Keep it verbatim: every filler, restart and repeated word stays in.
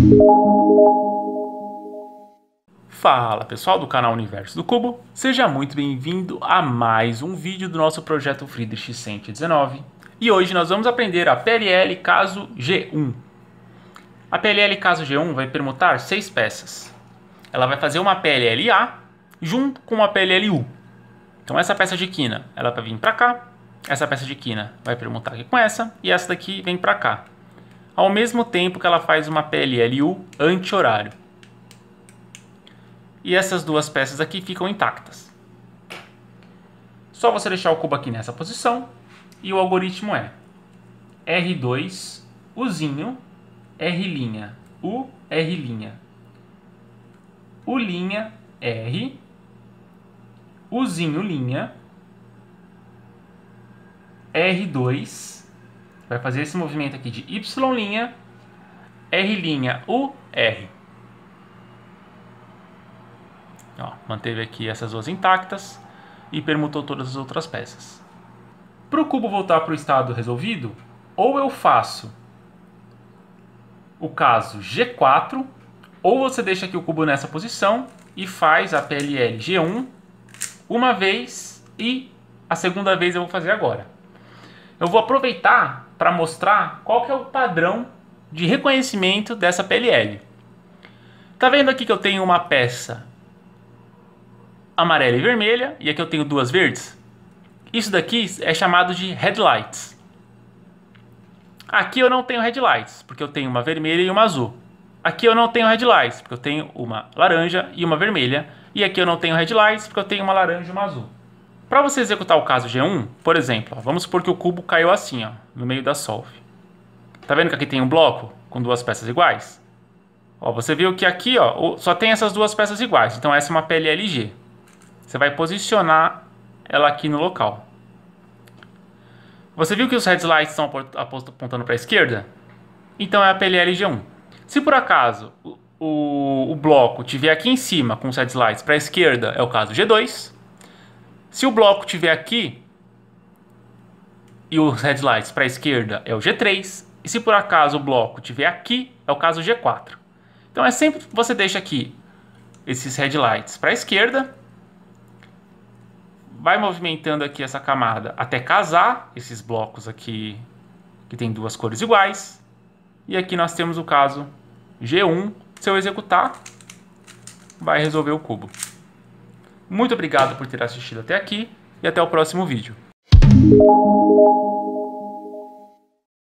Fala pessoal do canal Universo do Cubo, seja muito bem-vindo a mais um vídeo do nosso projeto Friedrich cento e dezenove. E hoje nós vamos aprender a P L L caso G um. A P L L caso G um vai permutar seis peças. Ela vai fazer uma P L L A junto com uma P L L U. Então essa peça de quina, ela vai vir para cá, essa peça de quina vai permutar aqui com essa, e essa daqui vem para cá. Ao mesmo tempo que ela faz uma P L L U anti-horário. E essas duas peças aqui ficam intactas. Só você deixar o cubo aqui nessa posição, e o algoritmo é R dois, Uzinho, R', U, R', U', R, Uzinho, linha, R dois, vai fazer esse movimento aqui de Y', R', U, R. Ó, manteve aqui essas duas intactas e permutou todas as outras peças. Para o cubo voltar para o estado resolvido, ou eu faço o caso G quatro, ou você deixa aqui o cubo nessa posição e faz a P L L G um uma vez e a segunda vez eu vou fazer agora. Eu vou aproveitar para mostrar qual que é o padrão de reconhecimento dessa P L L. Tá vendo aqui que eu tenho uma peça amarela e vermelha, e aqui eu tenho duas verdes? Isso daqui é chamado de headlights. Aqui eu não tenho headlights, porque eu tenho uma vermelha e uma azul. Aqui eu não tenho headlights, porque eu tenho uma laranja e uma vermelha. E aqui eu não tenho headlights, porque eu tenho uma laranja e uma azul. Para você executar o caso G um, por exemplo, ó, vamos supor que o cubo caiu assim, ó, no meio da solve. Tá vendo que aqui tem um bloco com duas peças iguais? Ó, você viu que aqui ó, só tem essas duas peças iguais, então essa é uma P L L G. Você vai posicionar ela aqui no local. Você viu que os headlights estão apontando para a esquerda? Então é a P L L G um. Se por acaso o, o, o bloco estiver aqui em cima com os headlights para a esquerda, é o caso G dois. Se o bloco estiver aqui e os headlights para a esquerda, é o G três. E se por acaso o bloco estiver aqui, é o caso G quatro. Então é sempre você deixa aqui esses headlights para a esquerda, vai movimentando aqui essa camada até casar esses blocos aqui que tem duas cores iguais. E aqui nós temos o caso G um. Se eu executar, vai resolver o cubo. Muito obrigado por ter assistido até aqui e até o próximo vídeo.